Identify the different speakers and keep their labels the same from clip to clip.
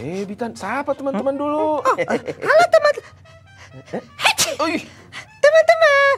Speaker 1: Bitan, sapa teman-teman dulu.
Speaker 2: Halo teman. Teman-teman.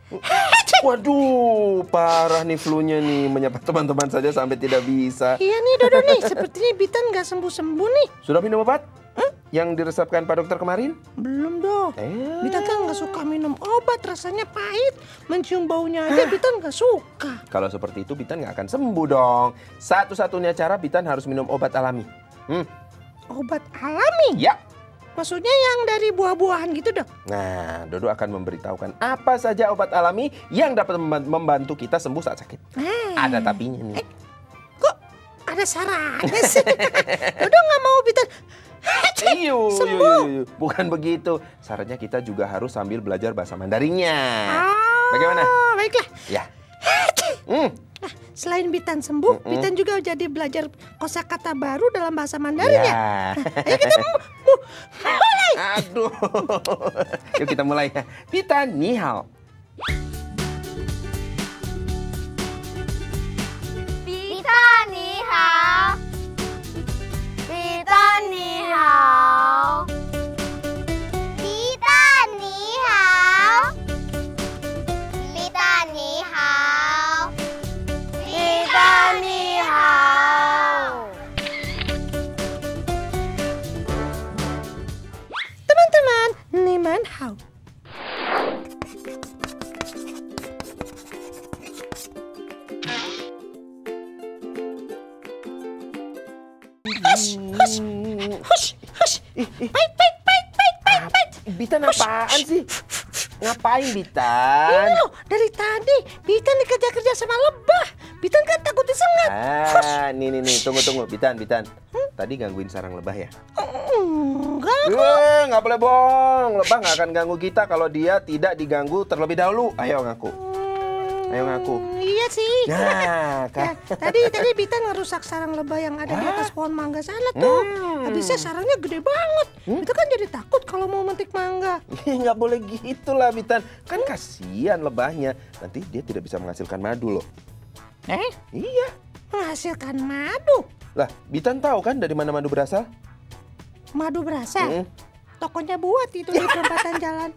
Speaker 1: Waduh, parah nih flu-nya nih. Menyapa teman-teman saja sampai tidak bisa.
Speaker 2: Iya nih Dodo nih, sepertinya Bitan nggak sembuh-sembuh nih.
Speaker 1: Sudah minum obat? Yang diresepkan Pak Dokter kemarin?
Speaker 2: Belum dong. Bitan kan nggak suka minum obat, rasanya pahit. Mencium baunya aja Bitan nggak suka.
Speaker 1: Kalau seperti itu Bitan nggak akan sembuh dong. Satu-satunya cara Bitan harus minum obat alami.
Speaker 2: Obat alami?
Speaker 1: Ya.
Speaker 2: Maksudnya yang dari buah-buahan gitu dong?
Speaker 1: Nah, Dodo akan memberitahukan apa saja obat alami yang dapat membantu kita sembuh saat sakit. Ada tapinya nih.
Speaker 2: Kok ada syaratnya sih? Dodo nggak mau Bitan sembuh.
Speaker 1: Bukan begitu. Syaratnya kita juga harus sambil belajar bahasa Mandarinnya. Bagaimana?
Speaker 2: Baiklah.
Speaker 1: Ya.
Speaker 2: Nah, selain Bitan sembuh, Bitan juga jadi belajar kosakata baru dalam bahasa Mandarin ya. Nah, ayo kita mulai.
Speaker 1: Aduh. Yuk kita mulai ya. Bitan, ni hao.
Speaker 3: Bitan, ni hao. Bitan, ni hao. Bitan, ni hao. Bitan, ni hao. Bitan, ni hao.
Speaker 2: Teman-teman, ni man hao. Hush. Baik.
Speaker 1: Bitan apaan sih? Ngapain Bitan?
Speaker 2: Ini loh, dari tadi Bitan dikerja-kerja sama lebah. Bitan kan takut disengat.
Speaker 1: Nih, tunggu, Bitan. Tadi gangguin sarang lebah ya?
Speaker 2: Enggak.
Speaker 1: Nggak boleh bohong. Lebah nggak akan ganggu kita kalau dia tidak diganggu terlebih dahulu. Ayo ngaku.
Speaker 2: Iya sih.
Speaker 1: Nah, kan.
Speaker 2: Tadi Bitan ngerusak sarang lebah yang ada di atas pohon mangga sana tuh. Habisnya sarangnya gede banget. Bitan kan jadi takut kalau mau metik mangga.
Speaker 1: Nggak boleh gitu lah Bitan. Kan kasihan lebahnya. Nanti dia tidak bisa menghasilkan madu loh. Iya.
Speaker 2: Menghasilkan madu.
Speaker 1: Lah, Bitan tahu kan dari mana madu berasal?
Speaker 2: Madu berasal? Tokonya buat itu di perempatan jalan.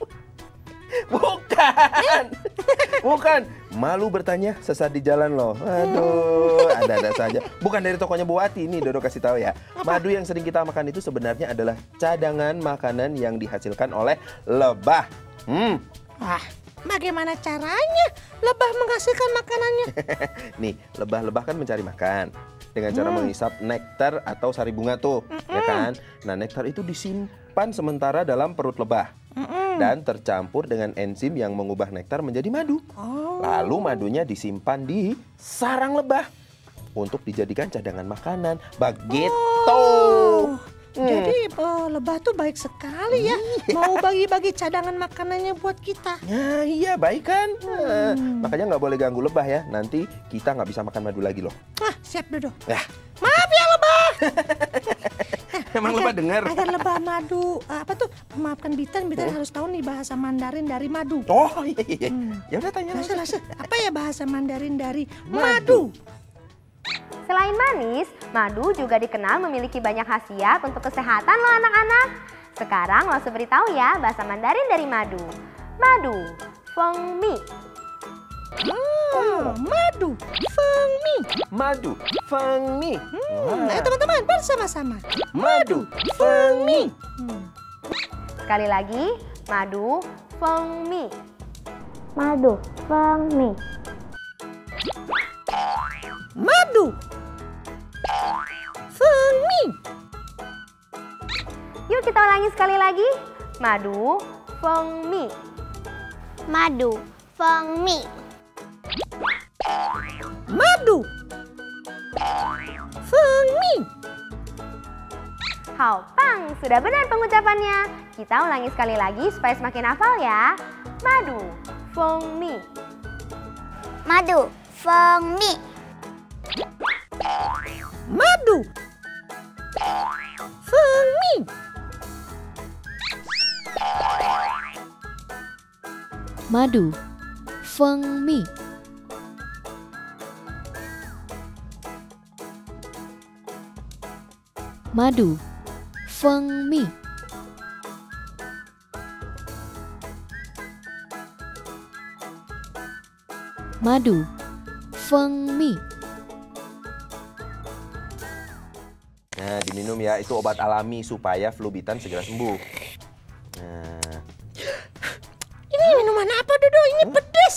Speaker 1: Bukan. Malu bertanya sesat di jalan loh. Aduh, ada-ada saja. Bukan dari tokonya Buati. Nih Dodo kasih tahu ya. Madu yang sering kita makan itu sebenarnya adalah cadangan makanan yang dihasilkan oleh lebah.
Speaker 2: Wah, bagaimana caranya lebah menghasilkan makanannya?
Speaker 1: Nih, lebah-lebah kan mencari makan dengan cara menghisap nektar atau sari bunga tuh, ya kan? Nah, nektar itu disimpan sementara dalam perut lebah. Dan tercampur dengan enzim yang mengubah nektar menjadi madu. Lalu madunya disimpan di sarang lebah untuk dijadikan cadangan makanan. Begitu.
Speaker 2: Jadi lebah tuh baik sekali ya. Mau bagi-bagi cadangan makanannya buat kita.
Speaker 1: Nah, iya baik kan. Makanya nggak boleh ganggu lebah ya. Nanti kita nggak bisa makan madu lagi loh.
Speaker 2: Siap Dodo.
Speaker 1: Maaf ya lebah. Emang lebah dengar?
Speaker 2: Agar lebah madu, memaafkan Bitan harus tahu nih bahasa Mandarin dari madu.
Speaker 1: Oh iya. Ya udah tanya
Speaker 2: langsung. Apa ya bahasa Mandarin dari madu?
Speaker 3: Selain manis, madu juga dikenal memiliki banyak khasiat untuk kesehatan loh anak-anak. Sekarang langsung beritahu ya bahasa Mandarin dari madu. Madu, feng mi.
Speaker 2: Madu, feng mi.
Speaker 1: Madu, feng mi.
Speaker 2: Ayo teman-teman bersama-sama.
Speaker 1: Madu, feng mi.
Speaker 3: Sekali lagi, madu, feng mi. Madu, feng mi.
Speaker 2: Madu, feng mi.
Speaker 3: Yuk kita ulangi sekali lagi. Madu, feng mi.
Speaker 4: Madu, feng mi.
Speaker 2: Madu, feng mi.
Speaker 3: Hao pang, sudah benar pengucapannya. Kita ulangi sekali lagi supaya semakin hafal ya. Madu, feng mi.
Speaker 4: Madu, feng mi.
Speaker 2: Madu, feng mi.
Speaker 5: Madu, feng mi. Madu, 蜂蜜。Madu, 蜂蜜。
Speaker 1: Nah, diminum ya, itu obat alami supaya flu bitan segera sembuh. Nah.
Speaker 2: Ini minuman apa, Dodo? Ini pedas.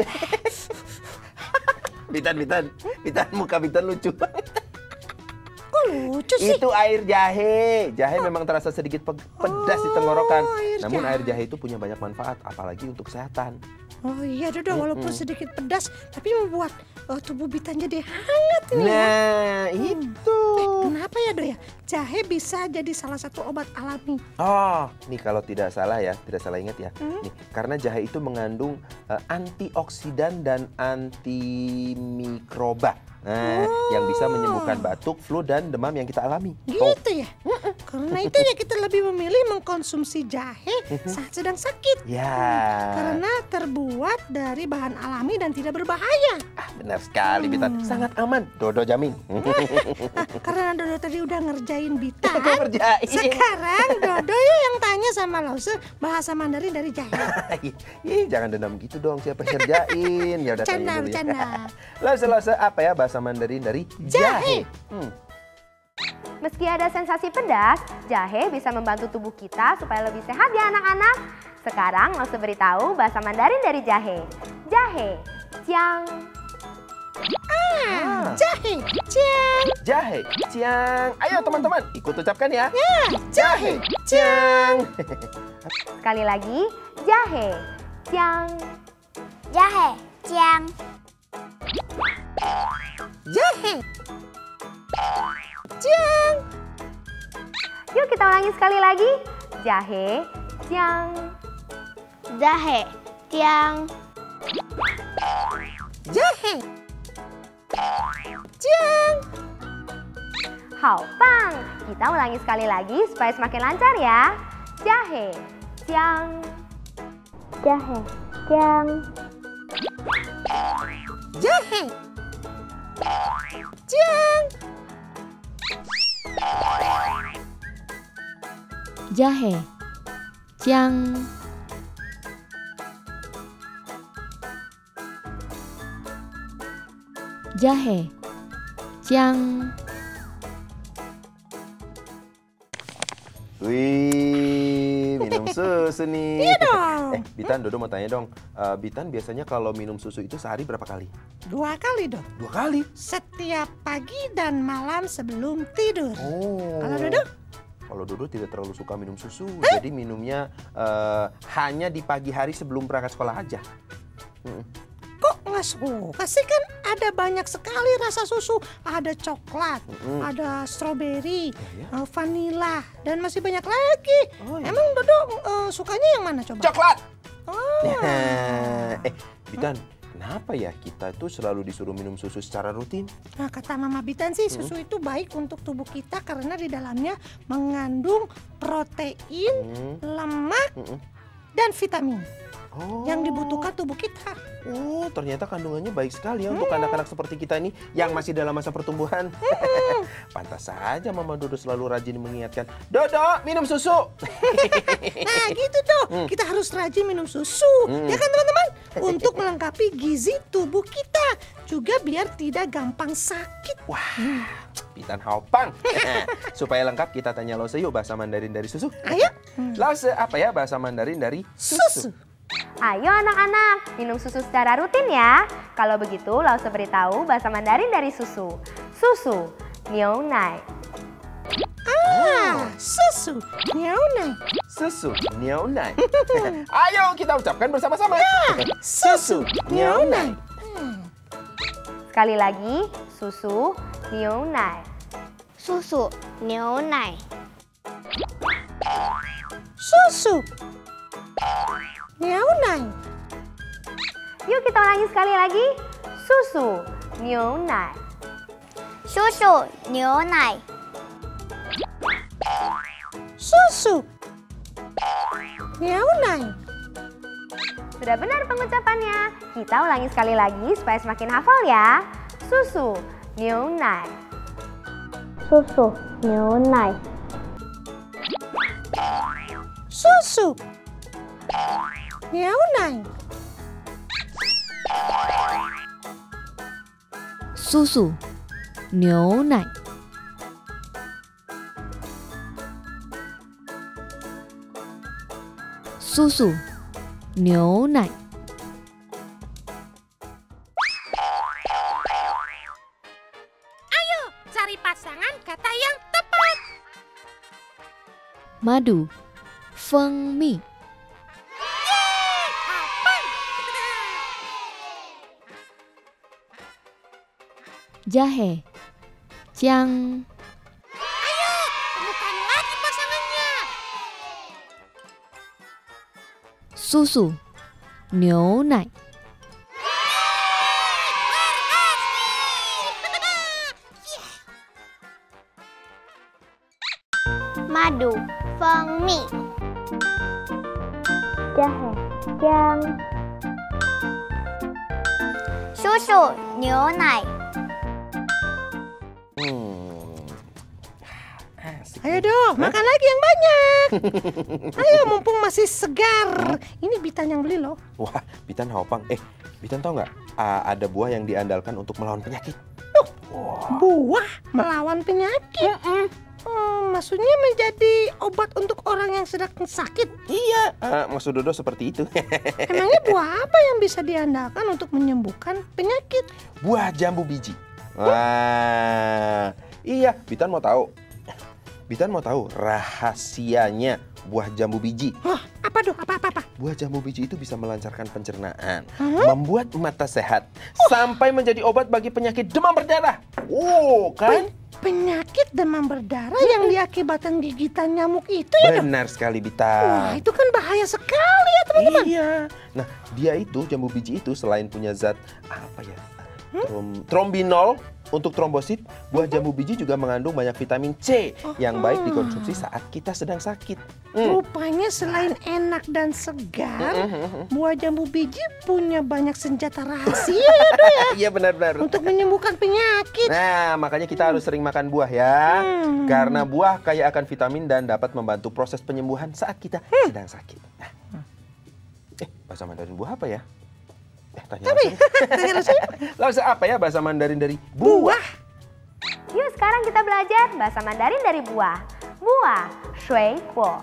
Speaker 1: Bitan, muka Bitan lucu banget.
Speaker 2: Kok lucu sih?
Speaker 1: Itu air jahe. Jahe memang terasa sedikit pedas di tenggorokan. Namun air jahe itu punya banyak manfaat, apalagi untuk kesehatan.
Speaker 2: Oh iya, Dodo, walaupun sedikit pedas, tapi membuat tubuh Bitan jadi hangat ini.
Speaker 1: Nah, itu.
Speaker 2: Kenapa ya, Do ya? Jahe bisa jadi salah satu obat alami.
Speaker 1: Oh, nih kalau tidak salah ingat ya. Nih, karena jahe itu mengandung antioksidan dan antimikroba. Nah, yang bisa menyembuhkan batuk, flu, dan demam yang kita alami.
Speaker 2: Gitu ya? Karena itu ya kita lebih memilih mengkonsumsi jahe saat sedang sakit.
Speaker 1: Ya.
Speaker 2: Karena terbuat dari bahan alami dan tidak berbahaya.
Speaker 1: Benar sekali, Bitan. Sangat aman. Dodo jamin.
Speaker 2: Karena Dodo tadi udah ngerjain Bitan.
Speaker 1: Ngerjain.
Speaker 2: Sekarang Dodo ya yang tanya sama Lause bahasa Mandarin dari jahe.
Speaker 1: Ih, jangan dendam gitu dong. Siapa yang ngerjain? Ya udah tanya dulu ya.
Speaker 2: Bercanda.
Speaker 1: Lause, apa ya bahasa Mandarin dari jahe?
Speaker 3: Meski ada sensasi pedas, jahe bisa membantu tubuh kita supaya lebih sehat ya anak-anak. Sekarang Lause beritahu bahasa Mandarin dari jahe. Jahe, ciang.
Speaker 2: Jahe, ciang.
Speaker 1: Jahe, ciang. Ayo teman-teman, ikut ucapkan ya.
Speaker 2: Jahe,
Speaker 1: ciang.
Speaker 3: Sekali lagi, jahe, ciang.
Speaker 4: Jahe, ciang.
Speaker 2: Jahe, ciang.
Speaker 3: Yuk kita ulangi sekali lagi. Jahe, ciang.
Speaker 4: Jahe, ciang.
Speaker 2: Jahe, ciang.
Speaker 3: Hao bang. Kita ulangi sekali lagi supaya semakin lancar ya. Jahe, ciang.
Speaker 4: Jahe, ciang.
Speaker 2: Jahe, ciang.
Speaker 5: Jahe, ciang. Jahe, ciang.
Speaker 1: Wih, minum susu nih.
Speaker 2: Iya dong.
Speaker 1: Bitan, Dodo mau tanya dong. Bitan biasanya kalau minum susu itu sehari berapa kali?
Speaker 2: 2 kali dong.
Speaker 1: 2 kali.
Speaker 2: Setiap pagi dan malam sebelum tidur.
Speaker 1: Oh.
Speaker 2: Kalau Dodo?
Speaker 1: Kalau Dodo tidak terlalu suka minum susu, jadi minumnya hanya di pagi hari sebelum berangkat sekolah aja.
Speaker 2: Kok nggak suka sih? Kan ada banyak sekali rasa susu. Ada coklat, ada stroberi, vanila, dan masih banyak lagi. Emang Dodo sukanya yang mana coba?
Speaker 1: Coklat!
Speaker 2: Oh.
Speaker 1: Bitan, kenapa ya kita tuh selalu disuruh minum susu secara rutin?
Speaker 2: Nah, kata Mama Bitan sih susu itu baik untuk tubuh kita karena di dalamnya mengandung protein, lemak, dan vitamin yang dibutuhkan tubuh kita.
Speaker 1: Oh, ternyata kandungannya baik sekali ya untuk anak-anak seperti kita ini yang masih dalam masa pertumbuhan. Pantas saja Mama Dodo selalu rajin mengingatkan, Dodo minum susu.
Speaker 2: Nah gitu tuh, kita harus rajin minum susu, ya kan teman-teman? Untuk melengkapi gizi tubuh kita, juga biar tidak gampang sakit.
Speaker 1: Wah, Bitan Haopang. Supaya lengkap kita tanya Lause yuk bahasa Mandarin dari susu.
Speaker 2: Ayo.
Speaker 1: Lause, apa ya bahasa Mandarin dari
Speaker 2: Susu.
Speaker 3: Ayo anak-anak, minum susu secara rutin ya. Kalau begitu, Lause beritahu bahasa Mandarin dari susu. Susu, niu nai.
Speaker 2: Susu, niu nai.
Speaker 1: Susu, niu nai. Ayo kita ucapkan bersama-sama.
Speaker 2: Susu, niu nai.
Speaker 3: Sekali lagi, susu, niu nai.
Speaker 4: Susu, niu nai.
Speaker 2: Susu, niu nai.
Speaker 3: Yuk kita ulangi sekali lagi. Susu, niu nai.
Speaker 4: Susu, niu nai.
Speaker 2: Susu, niu nai.
Speaker 3: Sudah benar pengucapannya. Kita ulangi sekali lagi supaya semakin hafal ya. Susu, niu nai.
Speaker 4: Susu, niu nai.
Speaker 2: Susu. Nyeonai.
Speaker 5: Susu, 牛奶。Susu, 牛奶。
Speaker 2: Ayo, cari pasangan kata yang tepat.
Speaker 5: Madu, 蜂蜜。 Jahe, 姜。
Speaker 2: Ayo, temukan lagi pasangannya.
Speaker 5: Susu, 牛奶。
Speaker 4: Madu, 蜂蜜。Jahe, 姜。Susu, 牛奶。
Speaker 1: Asik.
Speaker 2: Ayo dong, makan lagi yang banyak. Ayo, mumpung masih segar. Ini Bitan yang beli loh.
Speaker 1: Wah, Bitan Haopang. Bitan tahu nggak? Ada buah yang diandalkan untuk melawan penyakit.
Speaker 2: Buah melawan penyakit. Maksudnya menjadi obat untuk orang yang sedang sakit.
Speaker 1: Iya, maksud Dodo seperti itu.
Speaker 2: Emangnya buah apa yang bisa diandalkan untuk menyembuhkan penyakit?
Speaker 1: Buah jambu biji. Wah, iya, Bitan mau tahu. Bitan mau tahu rahasianya buah jambu biji.
Speaker 2: Oh, apa tuh? Apa?
Speaker 1: Buah jambu biji itu bisa melancarkan pencernaan, membuat mata sehat, sampai menjadi obat bagi penyakit demam berdarah. Kan?
Speaker 2: Penyakit demam berdarah yang diakibatkan gigitan nyamuk itu ya dong?
Speaker 1: Benar sekali,
Speaker 2: Wah,
Speaker 1: Bitan.
Speaker 2: itu kan bahaya sekali ya teman-teman.
Speaker 1: Iya. Nah, dia itu jambu biji itu selain punya zat apa ya? Trombinol untuk trombosit, buah jambu biji juga mengandung banyak vitamin C yang baik dikonsumsi saat kita sedang sakit.
Speaker 2: Rupanya selain enak dan segar, buah jambu biji punya banyak senjata rahasia ya dong ya.
Speaker 1: Iya, benar-benar.
Speaker 2: Untuk menyembuhkan penyakit.
Speaker 1: Nah, makanya kita harus sering makan buah ya. Karena buah kaya akan vitamin dan dapat membantu proses penyembuhan saat kita sedang sakit. Nah. Bahasa Mandarin buah apa ya? Tanya
Speaker 2: Apa ya? Tanya langsung.
Speaker 1: Langsung apa ya bahasa Mandarin dari buah?
Speaker 3: Yuk sekarang kita belajar bahasa Mandarin dari buah. Buah, 水果.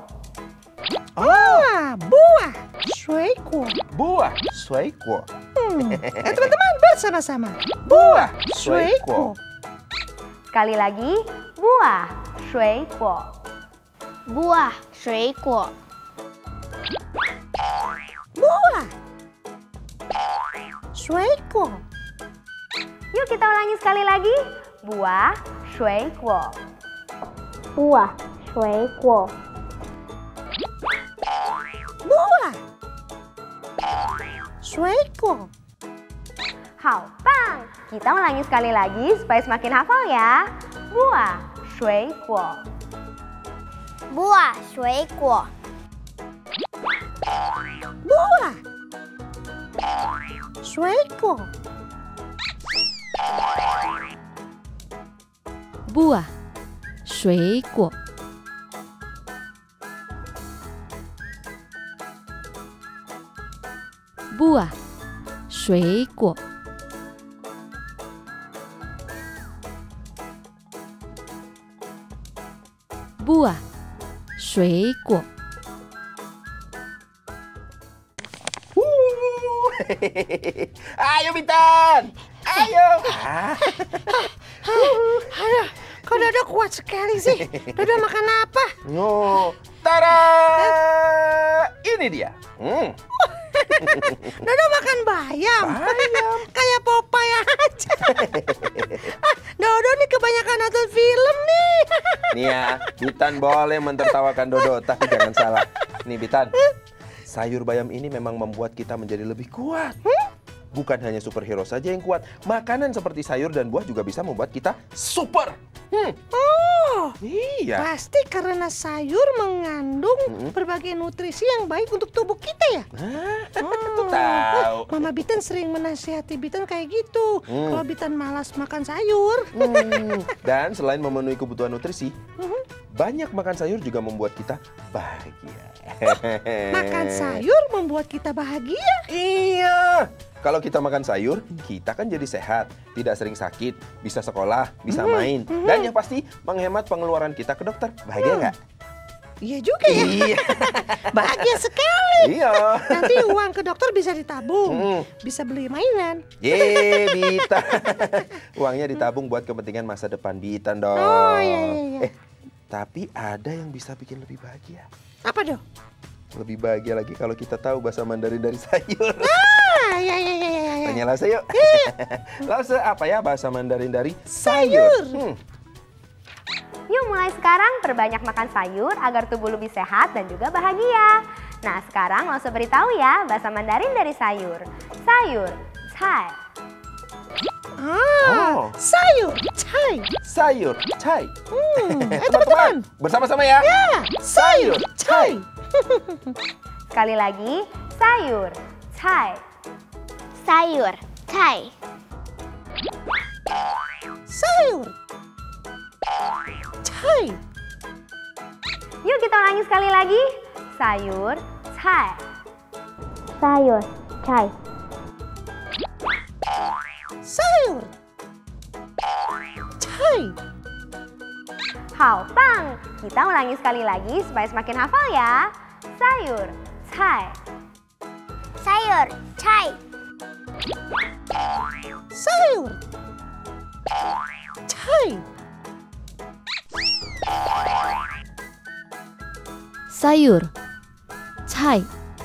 Speaker 2: Buah, 水果.
Speaker 1: Buah, 水果.
Speaker 2: Teman-teman bersama-sama.
Speaker 1: Buah,
Speaker 2: 水果.
Speaker 3: Sekali lagi, buah, 水果.
Speaker 4: Buah, 水果。
Speaker 2: Buah, 水果.
Speaker 3: Yuk kita ulangi sekali lagi. Buah, 水果.
Speaker 4: Buah, 水果。
Speaker 2: Buah, 水果.
Speaker 3: 好棒! Kita ulangi sekali lagi supaya semakin hafal ya. Buah, 水果.
Speaker 4: Buah, 水果。
Speaker 2: Buah, 水果.
Speaker 5: Buah, 水果。Buah, 水果。Buah, 水果。
Speaker 1: Ayo Bitan, ayo.
Speaker 2: Aduh, kok Dodo kuat sekali sih? Dodo makan apa?
Speaker 1: Tada! Ini dia.
Speaker 2: Dodo makan bayam. Kayak Popeye aja. Dodo nih kebanyakan nonton film nih.
Speaker 1: Nih ya, Bitan boleh mentertawakan Dodo, tapi jangan salah. Nih Bitan, sayur bayam ini memang membuat kita menjadi lebih kuat. Bukan hanya superhero saja yang kuat, makanan seperti sayur dan buah juga bisa membuat kita super.
Speaker 2: Oh,
Speaker 1: Iya.
Speaker 2: pasti karena sayur mengandung berbagai nutrisi yang baik untuk tubuh kita ya.
Speaker 1: Tahu.
Speaker 2: Mama Bitan sering menasihati Bitan kayak gitu. Kalau Bitan malas makan sayur.
Speaker 1: Dan selain memenuhi kebutuhan nutrisi, banyak makan sayur juga membuat kita bahagia.
Speaker 2: Makan sayur membuat kita bahagia?
Speaker 1: Iya. Kalau kita makan sayur, kita kan jadi sehat, tidak sering sakit, bisa sekolah, bisa main. Dan yang pasti menghemat pengeluaran kita ke dokter. Bahagia nggak?
Speaker 2: Iya juga ya.
Speaker 1: Iya.
Speaker 2: Bahagia sekali.
Speaker 1: Iya.
Speaker 2: Nanti uang ke dokter bisa ditabung, bisa beli mainan.
Speaker 1: Bita. Uangnya ditabung buat kepentingan masa depan Bitan dong.
Speaker 2: Oh iya.
Speaker 1: Tapi ada yang bisa bikin lebih bahagia.
Speaker 2: Apa dong?
Speaker 1: Lebih bahagia lagi kalau kita tahu bahasa Mandarin dari sayur.
Speaker 2: Iya.
Speaker 1: Tanya Lause yuk. Lause, apa ya bahasa Mandarin dari sayur?
Speaker 3: Yuk mulai sekarang perbanyak makan sayur agar tubuh lebih sehat dan juga bahagia. Nah sekarang Lause beritahu ya bahasa Mandarin dari sayur. Sayur, cai.
Speaker 2: Sayur, cai.
Speaker 1: Sayur, cai.
Speaker 2: Teman-teman,
Speaker 1: bersama-sama ya.
Speaker 2: sayur, cai.
Speaker 3: Sekali lagi, sayur, cai.
Speaker 4: Sayur, cai.
Speaker 2: Sayur, cai.
Speaker 3: Yuk kita ulangi sekali lagi. Sayur, cai.
Speaker 4: Sayur, cai.
Speaker 2: Sayur, cai.
Speaker 3: Haopang. Kita ulangi sekali lagi supaya semakin hafal ya. Sayur, cai.
Speaker 4: Sayur, cai.
Speaker 2: Sayur, cai.
Speaker 5: sayur, cai.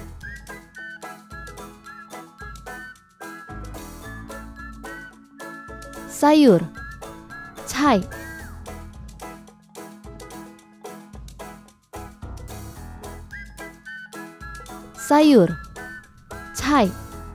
Speaker 5: Sayur, cai. Sayur, cai.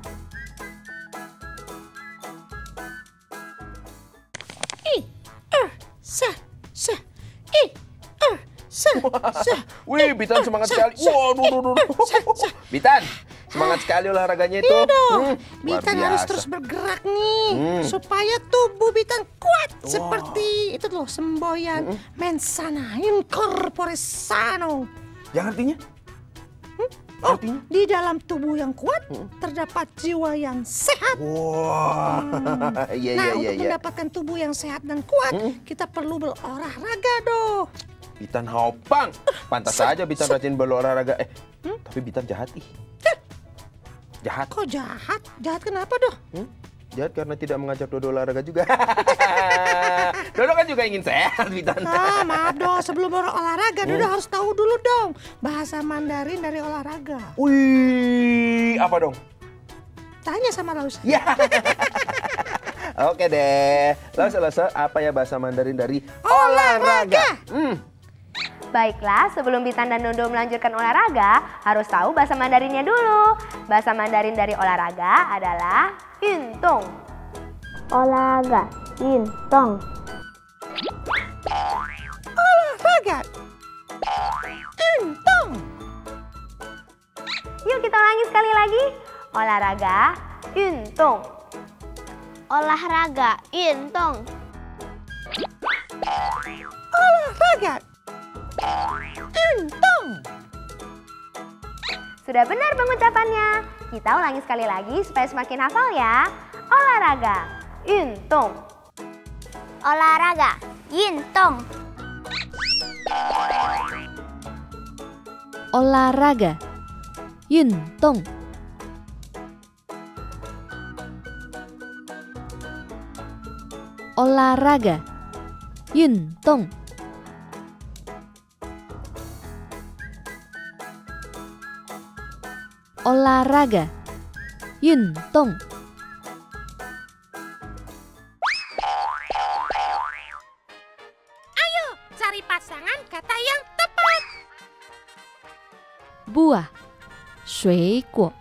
Speaker 1: Wih, Bitan semangat sekali. Waduh. Bitan, semangat sekali olahraganya itu.
Speaker 2: Iya dong,
Speaker 1: Luar
Speaker 2: Bitan harus
Speaker 1: biasa.
Speaker 2: terus bergerak nih supaya tubuh Bitan kuat seperti itu loh semboyan mensana in corpore sano.
Speaker 1: Yang artinya? Artinya?
Speaker 2: Di dalam tubuh yang kuat terdapat jiwa yang sehat.
Speaker 1: Wah, iya.
Speaker 2: Untuk mendapatkan tubuh yang sehat dan kuat, kita perlu berolahraga doh.
Speaker 1: Bitan Haopang. Pantas saja Bitan rajin berolahraga. Tapi Bitan jahat ih. Jahat.
Speaker 2: Kok jahat? Jahat kenapa doh?
Speaker 1: Jahat karena tidak mengajak Dodo olahraga juga. Dodo kan juga ingin sehat, Bitan.
Speaker 2: Maaf dong, sebelum berolahraga Dodo harus tahu dulu dong bahasa Mandarin dari olahraga.
Speaker 1: Wih, apa dong?
Speaker 2: Tanya sama Laus.
Speaker 1: Ya. Oke deh. Lalu apa ya bahasa Mandarin dari olahraga?
Speaker 3: Baiklah, sebelum Bitan dan Dodo melanjutkan olahraga, harus tahu bahasa Mandarinnya dulu. Bahasa Mandarin dari olahraga adalah Yuntong.
Speaker 4: Olahraga, Yuntong.
Speaker 2: Olahraga. Yuntong.
Speaker 3: Yuk kita ulangi sekali lagi. Olahraga, Yuntong.
Speaker 4: Olahraga, Yuntong.
Speaker 2: Olahraga. Yuntong.
Speaker 3: Sudah benar pengucapannya. Kita ulangi sekali lagi supaya semakin hafal ya. Olahraga, Yuntong.
Speaker 4: Olahraga, Yuntong.
Speaker 5: Olahraga, Yuntong. Olahraga, Yuntong. Olahraga, Yuntong.
Speaker 2: Ayo cari pasangan kata yang tepat.
Speaker 5: Buah, 水果.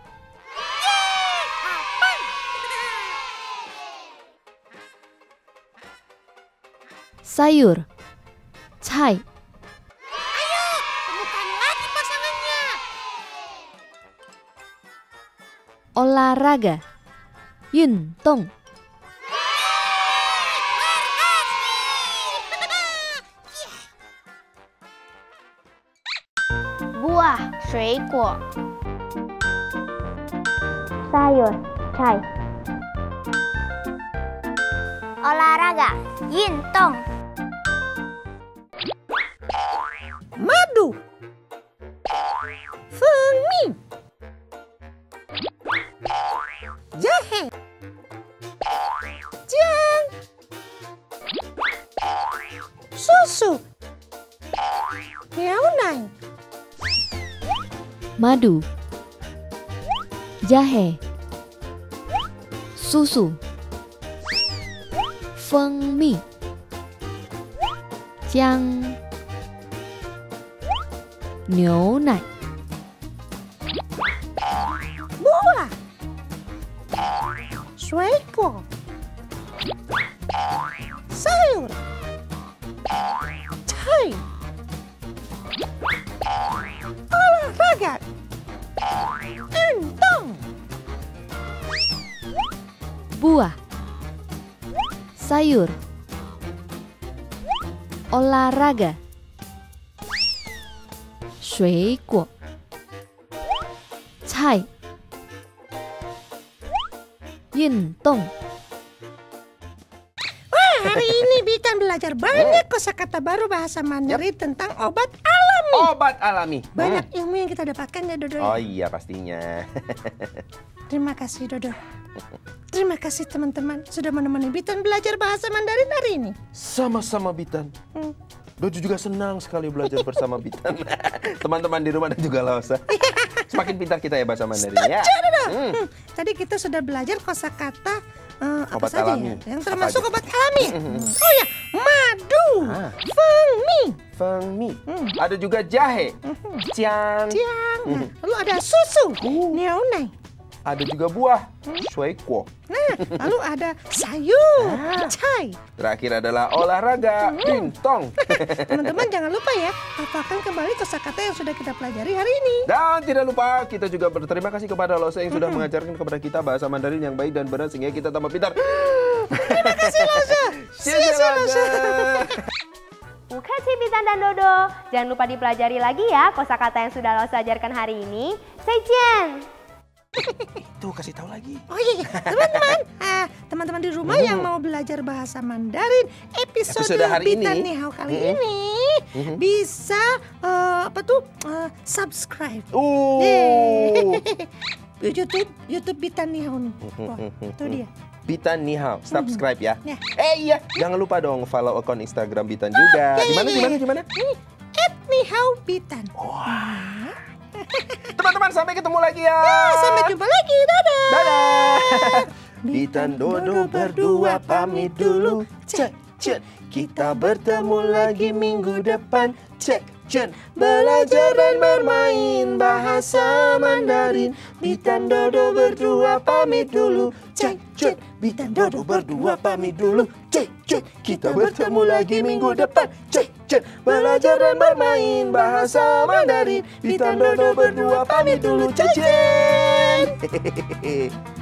Speaker 5: Sayur, cai.
Speaker 2: Ayo temukan lagi pasangannya.
Speaker 5: Olahraga, Yuntong.
Speaker 4: 水果 sayur chai olahraga 运动
Speaker 2: Madu. Fengmi. Jahe. Jang. Susu. Yaunai.
Speaker 5: madu, jahe, susu, fengmi,姜、牛奶、
Speaker 2: Buah. 水果. Sayur. Chai. Olahraga. Entong.
Speaker 5: buah, sayur, olahraga, 水果、菜、运动。
Speaker 2: Hari ini Bitan belajar banyak kosakata baru bahasa Mandarin tentang obat alami.
Speaker 1: Obat alami.
Speaker 2: Banyak ilmu yang kita dapatkan ya Dodo.
Speaker 1: Oh iya pastinya.
Speaker 2: Terima kasih Dodo. Terima kasih teman-teman sudah menemani Bitan belajar bahasa Mandarin hari ini.
Speaker 1: Sama-sama Bitan. Dojo juga senang sekali belajar bersama Bitan. Teman-teman di rumah dan juga Laosa. Semakin pintar kita ya bahasa Mandarin ya.
Speaker 2: Tadi kita sudah belajar kosakata apa
Speaker 1: Obat
Speaker 2: saja
Speaker 1: alami.
Speaker 2: ya? Yang
Speaker 1: Apa
Speaker 2: termasuk
Speaker 1: aja?
Speaker 2: obat alami. Oh ya, madu,
Speaker 1: Ah.
Speaker 2: fengmi,
Speaker 1: Fengmi. Ada juga jahe. Cian.
Speaker 2: jiang. Lalu ada susu, neonai.
Speaker 1: Ada juga buah. Shueguo.
Speaker 2: Nah, lalu ada sayur, chai.
Speaker 1: Terakhir adalah olahraga. Bintong.
Speaker 2: Teman-teman jangan lupa ya, hafalkan kembali kosakata yang sudah kita pelajari hari ini.
Speaker 1: Dan tidak lupa kita juga berterima kasih kepada Laosa yang sudah mengajarkan kepada kita bahasa Mandarin yang baik dan benar sehingga kita tambah pintar.
Speaker 2: Terima kasih Laosa.
Speaker 1: Siap, Laosa.
Speaker 3: Mukaci Bitan dan Dodo. Jangan lupa dipelajari lagi ya kosakata yang sudah Laosa ajarkan hari ini. Zaijian.
Speaker 1: Tuh kasih tahu lagi.
Speaker 2: Oh iya, teman-teman, teman-teman di rumah yang mau belajar bahasa Mandarin episode
Speaker 1: hari
Speaker 2: Bitan
Speaker 1: ini.
Speaker 2: Ni Hao kali ini bisa subscribe. YouTube Bitan Ni Hao nih. Wah, itu dia.
Speaker 1: Bitan Ni Hao, subscribe ya.
Speaker 2: Ya.
Speaker 1: Iya, jangan lupa dong follow akun Instagram Bitan juga. Gimana?
Speaker 2: Ini @nihao_bitan.
Speaker 1: Teman-teman sampai ketemu lagi ya.
Speaker 2: Sampai jumpa lagi, dadah.
Speaker 1: Dadah. Bitan Dodo berdua pamit dulu. Cek, cek. Kita bertemu lagi minggu depan. Cek, cek. Belajar dan bermain bahasa Mandarin. Bitan Dodo berdua pamit dulu. Cek, cek. Bitan Dodo berdua pamit dulu. Cek, cek. Kita bertemu lagi minggu depan. Cek, cek. Belajar dan bermain bahasa Mandarin. Bitan Dodo berdua pamit dulu. Cek, cek.